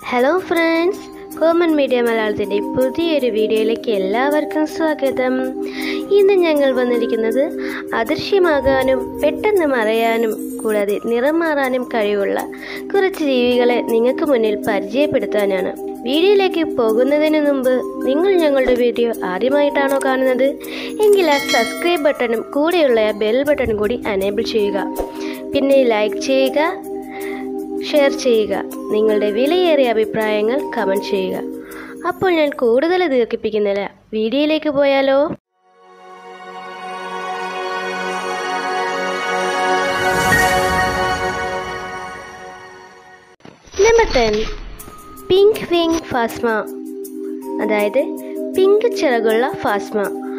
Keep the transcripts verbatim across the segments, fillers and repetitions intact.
Hello friends, common media മലയാളത്തിൻ്റെ പുതിയൊരു വീഡിയോയിലേക്ക് എല്ലാവർക്കും സ്വാഗതം. ഇന്ന് ഞങ്ങൾ വന്നിരിക്കുന്നത് അദൃശ്യമാകാനും പെട്ടെന്ന് മറയാനും കൂടാതെ നിറം മാറാനും കഴിവുള്ള കുറച്ച് ജീവികളെ നിങ്ങൾക്ക് മുന്നിൽ പരിചയപ്പെടുത്താനാണ്. വീഡിയോയിലേക്ക് പോകുന്നതിന് മുമ്പ് നിങ്ങൾ ഞങ്ങളുടെ വീഡിയോ ആദ്യമായിട്ടാണോ കാണുന്നത് എങ്കിൽ ആ സബ്സ്ക്രൈബ് ബട്ടണും കൂടെയുള്ള ആ ബെൽ ബട്ടണും കൂടി എനേബിൾ ചെയ്യുക. പിന്നെ ലൈക്ക് ചെയ്യുക, ഷെയർ ചെയ്യുക, നിങ്ങളുടെ വിലയേറിയ അഭിപ്രായങ്ങൾ കമൻറ്റ് ചെയ്യുക. അപ്പോൾ ഞാൻ കൂടുതൽ ദീർഘിപ്പിക്കുന്നില്ല, വീഡിയോയിലേക്ക് പോയാലോ. Number ten, pink wing phasma, അതായത് പിങ്ക് ചിറകുള്ള ഫാസ്മ.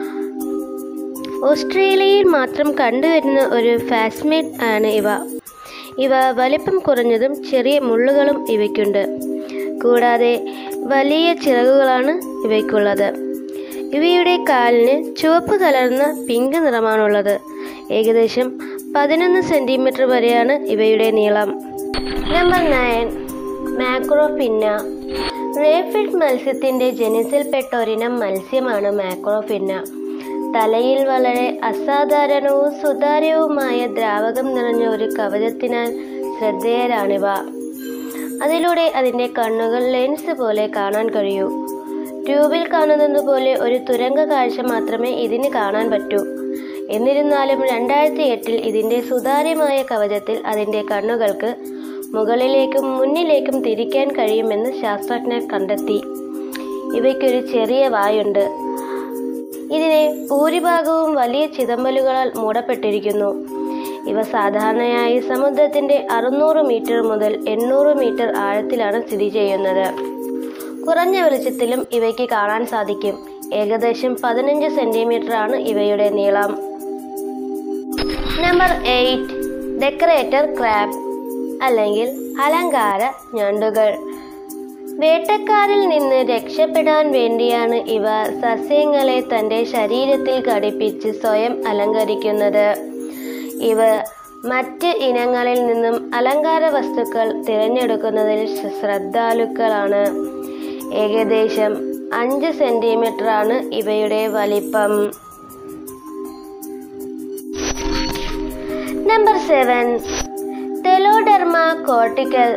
ഓസ്ട്രേലിയയിൽ മാത്രം കണ്ടുവരുന്ന ഒരു ഫാസ്മേറ്റ് ആണ് ഇവ. ഇവ വലിപ്പം കുറഞ്ഞതും ചെറിയ മുള്ളുകളും ഇവയ്ക്കുണ്ട്. കൂടാതെ വലിയ ചിറകുകളാണ് ഇവയ്ക്കുള്ളത്. ഇവയുടെ കാലിന് ചുവപ്പ് കലർന്ന പിങ്ക് നിറമാണുള്ളത്. ഏകദേശം പതിനൊന്ന് സെൻറ്റിമീറ്റർ വരെയാണ് ഇവയുടെ നീളം. Number nine, മാക്രോഫിന്ന. റേഫിഡ് മത്സ്യത്തിൻ്റെ ജനുസിൽപ്പെട്ട ഒരിനം മത്സ്യമാണ് മാക്രോഫിന്ന. തലയിൽ വളരെ അസാധാരണവും സുതാര്യവുമായ ദ്രാവകം നിറഞ്ഞ ഒരു കവചത്തിനാൽ ശ്രദ്ധേയരാണിവ. അതിലൂടെ അതിൻ്റെ കണ്ണുകൾ ലെൻസ് പോലെ കാണാൻ കഴിയൂ. ട്യൂബിൽ കാണുന്നത് പോലെ ഒരു തുരങ്ക കാഴ്ച മാത്രമേ ഇതിന് കാണാൻ പറ്റൂ. എന്നിരുന്നാലും രണ്ടായിരത്തി എട്ടിൽ ഇതിൻ്റെ സുതാര്യമായ കവചത്തിൽ അതിൻ്റെ കണ്ണുകൾക്ക് മുകളിലേക്കും മുന്നിലേക്കും തിരിക്കാൻ കഴിയുമെന്ന് ശാസ്ത്രജ്ഞർ കണ്ടെത്തി. ഇവയ്ക്കൊരു ചെറിയ വായുണ്ട്. ഇതിനെ ഭൂരിഭാഗവും വലിയ ചിതമ്പലുകളാൽ മൂടപ്പെട്ടിരിക്കുന്നു. ഇവ സാധാരണയായി സമുദ്രത്തിൻ്റെ അറുന്നൂറ് മീറ്റർ മുതൽ എണ്ണൂറ് മീറ്റർ ആഴത്തിലാണ് സ്ഥിതി ചെയ്യുന്നത്. കുറഞ്ഞ വെളിച്ചത്തിലും ഇവയ്ക്ക് കാണാൻ സാധിക്കും. ഏകദേശം പതിനഞ്ച് സെൻറ്റിമീറ്റർ ആണ് ഇവയുടെ നീളം. നമ്പർ എയ്റ്റ്, ഡെക്കറേറ്റർ ക്രാബ് അല്ലെങ്കിൽ അലങ്കാര ഞണ്ടുകൾ. വേട്ടക്കാരിൽ നിന്ന് രക്ഷപ്പെടാൻ വേണ്ടിയാണ് ഇവ സസ്യങ്ങളെ തൻ്റെ ശരീരത്തിൽ ഘടിപ്പിച്ച് സ്വയം അലങ്കരിക്കുന്നത്. ഇവ മറ്റ് ഇനങ്ങളിൽ നിന്നും അലങ്കാര വസ്തുക്കൾ തിരഞ്ഞെടുക്കുന്നതിൽ ശ്രദ്ധാലുക്കളാണ്. ഏകദേശം അഞ്ച് സെൻറ്റിമീറ്റർ ആണ് ഇവയുടെ വലിപ്പം. Number seven, theloderma corticale.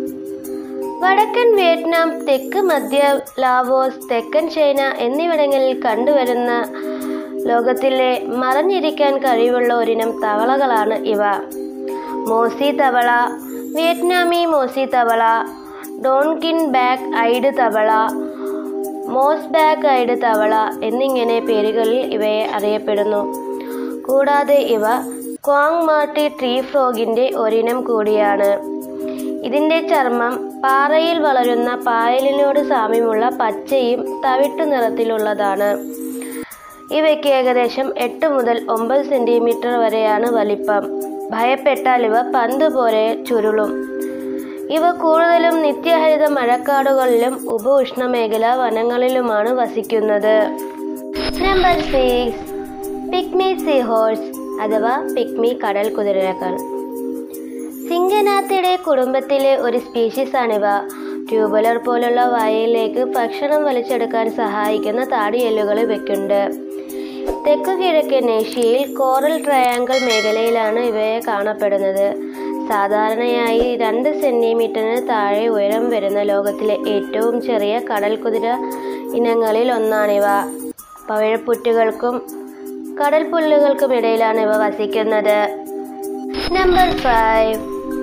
വടക്കൻ വിയറ്റ്നാം, തെക്ക് മധ്യ ലാവോസ്, തെക്കൻ ചൈന എന്നിവിടങ്ങളിൽ കണ്ടുവരുന്ന ലോകത്തിലെ മറഞ്ഞിരിക്കാൻ കഴിവുള്ള ഒരിനം തവളകളാണ് ഇവ. മോസി തവള, വിയറ്റ്നാമി മോസി തവള, ഡോൺകിൻ ബാക്ക് ഐഡ് തവള, മോസ് ബാക്ക് ഐഡ് തവള എന്നിങ്ങനെ പേരുകളിൽ ഇവയെ അറിയപ്പെടുന്നു. കൂടാതെ ഇവ ക്വാങ് മാർട്ടി ട്രീ ഫ്രോഗിൻ്റെ ഒരിനം കൂടിയാണ്. ഇതിൻ്റെ ചർമ്മം പാറയിൽ വളരുന്ന പായലിനോട് സാമ്യമുള്ള പച്ചയും തവിട്ടു നിറത്തിലുള്ളതാണ്. ഇവയ്ക്ക് ഏകദേശം എട്ട് മുതൽ ഒമ്പത് സെൻറ്റിമീറ്റർ വരെയാണ് വലിപ്പം. ഭയപ്പെട്ടാൽ ഇവ പന്ത് പോലെ ചുരുളും. ഇവ കൂടുതലും നിത്യഹരിത മഴക്കാടുകളിലും ഉപ ഉഷ്ണമേഖലാ വനങ്ങളിലുമാണ് വസിക്കുന്നത്. നമ്പർ സിക്സ്, പിഗ്മി സീഹോഴ്സ് അഥവാ പിഗ്മി കടൽ കുതിരകൾ. സിംഗനാത്തിയുടെ കുടുംബത്തിലെ ഒരു സ്പീഷീസാണിവ. ട്യൂബുലർ പോലുള്ള വായയിലേക്ക് ഭക്ഷണം വലിച്ചെടുക്കാൻ സഹായിക്കുന്ന താടിയെല്ലുകൾ ഇവയ്ക്കുണ്ട്. തെക്കു കിഴക്കൻ ഏഷ്യയിൽ കോറൽ ട്രയാങ്കിൾ മേഖലയിലാണ് ഇവയെ കാണപ്പെടുന്നത്. സാധാരണയായി രണ്ട് സെൻറ്റിമീറ്ററിന് താഴെ ഉയരം വരുന്ന ലോകത്തിലെ ഏറ്റവും ചെറിയ കടൽ കുതിര ഇനങ്ങളിൽ ഒന്നാണിവ. പവിഴപ്പുറ്റുകൾക്കും കടൽ പുല്ലുകൾക്കും ഇടയിലാണ് ഇവ വസിക്കുന്നത്. നമ്പർ ഫൈവ്,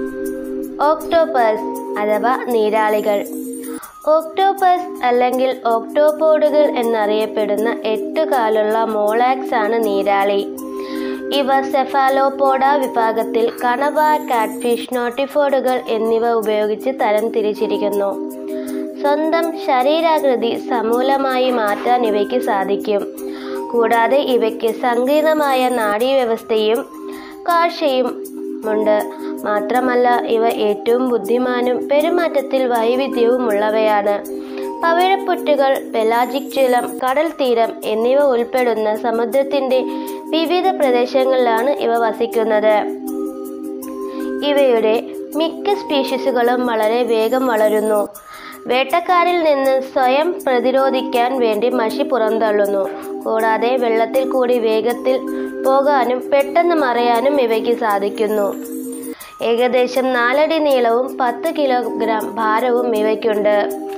ഓക്ടോപസ് അഥവാ നീരാളികൾ. ഓക്ടോപസ് അല്ലെങ്കിൽ ഓക്ടോപോഡുകൾ എന്നറിയപ്പെടുന്ന എട്ടു കാലുള്ള മോളാക്സ് ആണ് നീരാളി. ഇവ സെഫാലോപോഡ വിഭാഗത്തിൽ കണവ, കാറ്റ്ഫിഷ്, നോട്ടിഫോഡുകൾ എന്നിവ ഉപയോഗിച്ച് തരം തിരിച്ചിരിക്കുന്നു. സ്വന്തം ശരീരാകൃതി സമൂലമായി മാറ്റാൻ ഇവയ്ക്ക് സാധിക്കും. കൂടാതെ ഇവയ്ക്ക് സങ്കീർണമായ നാഡീവ്യവസ്ഥയും കാഴ്ചയും ഉണ്ട്. മാത്രമല്ല ഇവ ഏറ്റവും ബുദ്ധിമാനും പെരുമാറ്റത്തിൽ വൈവിധ്യവുമുള്ളവയാണ്. പവിഴപ്പുറ്റുകൾ, പെലാജിക് ജലം, കടൽ തീരം എന്നിവ ഉൾപ്പെടുന്ന സമുദ്രത്തിൻ്റെ വിവിധ പ്രദേശങ്ങളിലാണ് ഇവ വസിക്കുന്നത്. ഇവയുടെ മിക്ക സ്പീഷീസുകളും വളരെ വേഗം വളരുന്നു. വേട്ടക്കാരിൽ നിന്ന് സ്വയം പ്രതിരോധിക്കാൻ വേണ്ടി മഷി പുറന്തള്ളുന്നു. കൂടാതെ വെള്ളത്തിൽ കൂടി വേഗത്തിൽ പോകാനും പെട്ടെന്ന് മറയാനും ഇവയ്ക്ക് സാധിക്കുന്നു. ഏകദേശം നാലടി നീളവും പത്ത് കിലോഗ്രാം ഭാരവും ഇവയ്ക്കുണ്ട്.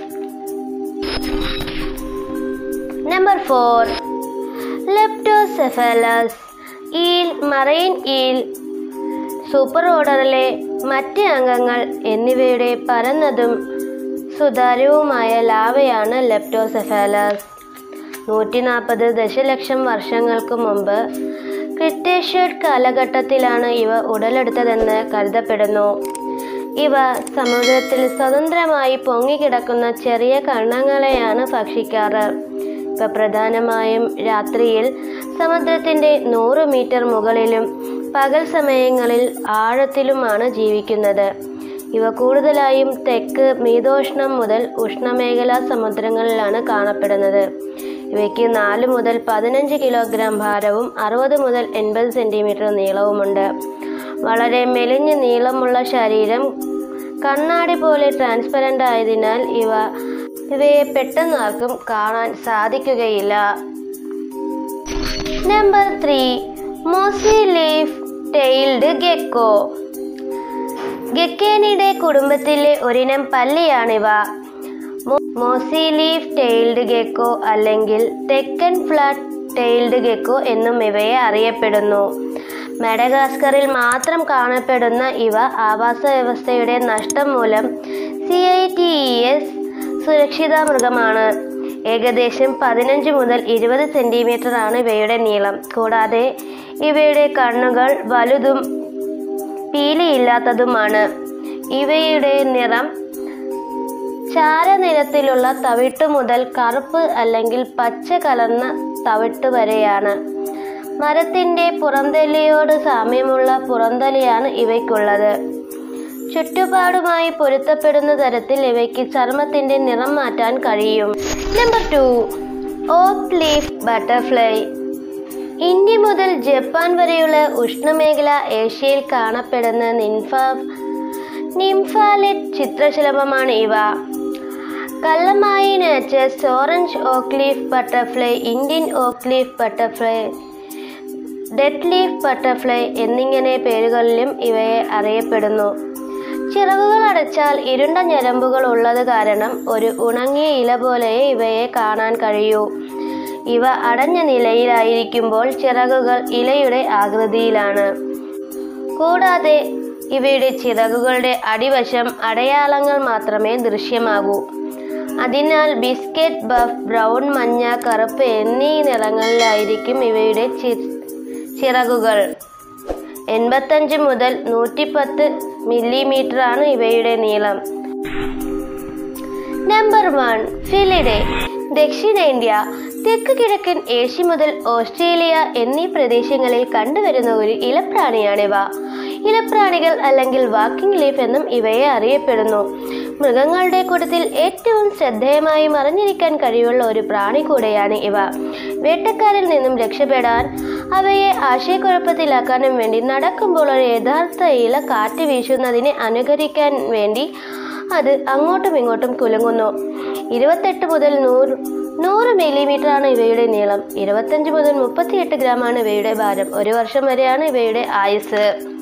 Number four, leptocephalus eel, marine eel, super ഓർഡറിലെ മറ്റ് അംഗങ്ങൾ എന്നിവയുടെ പരന്നതും സുതാര്യവുമായ ലാവയാണ് ലെപ്റ്റോസെഫാലസ്. നൂറ്റി നാൽപ്പത് ദശലക്ഷം വർഷങ്ങൾക്ക് മുമ്പ് ക്രിറ്റേഷ്യസ് കാലഘട്ടത്തിലാണ് ഇവ ഉടലെടുത്തതെന്ന് കരുതപ്പെടുന്നു. ഇവ സമുദ്രത്തിൽ സ്വതന്ത്രമായി പൊങ്ങിക്കിടക്കുന്ന ചെറിയ കണ്ണങ്ങളെയാണ് ഭക്ഷിക്കാറ്. ഇവ പ്രധാനമായും രാത്രിയിൽ സമുദ്രത്തിൻ്റെ നൂറ് മീറ്റർ മുകളിലും പകൽ സമയങ്ങളിൽ ആഴത്തിലുമാണ് ജീവിക്കുന്നത്. ഇവ കൂടുതലായും തെക്ക് മിതോഷ്ണം മുതൽ ഉഷ്ണമേഖലാ സമുദ്രങ്ങളിലാണ് കാണപ്പെടുന്നത്. ഇവയ്ക്ക് നാല് മുതൽ പതിനഞ്ച് കിലോഗ്രാം ഭാരവും അറുപത് മുതൽ എൺപത് സെൻറ്റിമീറ്റർ നീളവുമുണ്ട്. വളരെ മെലിഞ്ഞ നീളമുള്ള ശരീരം കണ്ണാടി പോലെ ട്രാൻസ്പെറൻ്റ് ആയതിനാൽ ഇവ ഇവയെ പെട്ടെന്ന് ആർക്കും കാണാൻ സാധിക്കുകയില്ല. Number three, mossy leaf tailed gecko. ഗെക്കേനിയുടെ കുടുംബത്തിലെ ഒരിനം പല്ലിയാണിവ. മോസി ലീഫ് ടെയിൽഡ് ഗെക്കോ അല്ലെങ്കിൽ തെക്കൻ ഫ്ലാറ്റ് ടെയിൽഡ് ഗെക്കോ എന്നും ഇവയെ അറിയപ്പെടുന്നു. മഡഗാസ്കറിൽ മാത്രം കാണപ്പെടുന്ന ഇവ ആവാസ വ്യവസ്ഥയുടെ നഷ്ടം മൂലം C I T E S സുരക്ഷിത മൃഗമാണ്. ഏകദേശം പതിനഞ്ച് മുതൽ ഇരുപത് സെൻറ്റിമീറ്റർ ആണ് ഇവയുടെ നീളം. കൂടാതെ ഇവയുടെ കണ്ണുകൾ വലുതും പീലിയില്ലാത്തതുമാണ്. ഇവയുടെ നിറം ചാരനിറത്തിലുള്ള തവിട്ട് മുതൽ കറുപ്പ് അല്ലെങ്കിൽ പച്ച കലർന്ന തവിട്ട് വരെയാണ്. മരത്തിൻ്റെ പുറംതൊലിയോട് സാമ്യമുള്ള പുറംതൊലിയാണ് ഇവയ്ക്കുള്ളത്. ചുറ്റുപാടുമായി പൊരുത്തപ്പെടുന്ന തരത്തിൽ ഇവയ്ക്ക് ചർമ്മത്തിൻ്റെ നിറം മാറ്റാൻ കഴിയും. Number two, oak leaf butterfly. India മുതൽ ജപ്പാൻ വരെയുള്ള ഉഷ്ണമേഖല ഏഷ്യയിൽ കാണപ്പെടുന്ന നിംഫ നിംഫാലിഡ് ചിത്രശലഭമാണ് ഇവ. കള്ളമായി nature's orange oak leaf butterfly, Indian oak leaf butterfly, dead leaf butterfly എന്നിങ്ങനെ പേരുകളിലും ഇവയെ അറിയപ്പെടുന്നു. ചിറകുകൾ അടച്ചാൽ ഇരുണ്ട ഞരമ്പുകൾ ഉള്ളത് കാരണം ഒരു ഉണങ്ങിയ ഇല പോലെ ഇവയെ കാണാൻ കഴിയൂ. ഇവ അടഞ്ഞ നിലയിലായിരിക്കുമ്പോൾ ചിറകുകൾ ഇലയുടെ ആകൃതിയിലാണ്. കൂടാതെ ഇവയുടെ ചിറകുകളുടെ അടിവശം അടയാളങ്ങൾ മാത്രമേ ദൃശ്യമാകൂ. അതിനാൽ ബിസ്ക്കറ്റ്, ബഫ്, ബ്രൗൺ, മഞ്ഞ, കറുപ്പ് എന്നീ നിറങ്ങളിലായിരിക്കും ഇവയുടെ ചിറകുകൾ. എൺപത്തഞ്ച് മുതൽ നൂറ്റിപ്പത്ത് മില്ലിമീറ്റർ ആണ് ഇവയുടെ നീളം. Number one, ഫിലിഡേ. ദക്ഷിണേന്ത്യ, തെക്ക് കിഴക്കൻ ഏഷ്യ മുതൽ ഓസ്ട്രേലിയ എന്നീ പ്രദേശങ്ങളിൽ കണ്ടുവരുന്ന ഒരു ഇലപ്രാണിയാണിവ. ഇലപ്രാണികൾ അല്ലെങ്കിൽ വാക്കിംഗ് ലീഫ് എന്നും ഇവയെ അറിയപ്പെടുന്നു. മൃഗങ്ങളുടെ കൂട്ടത്തിൽ ഏറ്റവും ശ്രദ്ധേയമായി മറിഞ്ഞിരിക്കാൻ കഴിവുള്ള ഒരു പ്രാണി കൂടെയാണ് ഇവ. വേട്ടക്കാരിൽ നിന്നും രക്ഷപ്പെടാൻ അവയെ ആശയക്കുഴപ്പത്തിലാക്കാനും വേണ്ടി നടക്കുമ്പോൾ ഒരു യഥാർത്ഥ ഇല കാറ്റ് വീശുന്നതിനെ അനുകരിക്കാൻ വേണ്ടി അത് അങ്ങോട്ടും ഇങ്ങോട്ടും കുലുങ്ങുന്നു. ഇരുപത്തെട്ട് മുതൽ നൂറ് നൂറ് മില്ലിമീറ്റർ ആണ് ഇവയുടെ നീളം. ഇരുപത്തഞ്ച് മുതൽ മുപ്പത്തിയെട്ട് ഗ്രാമാണ് ഇവയുടെ ഭാരം. ഒരു വർഷം വരെയാണ് ഇവയുടെ ആയുസ്.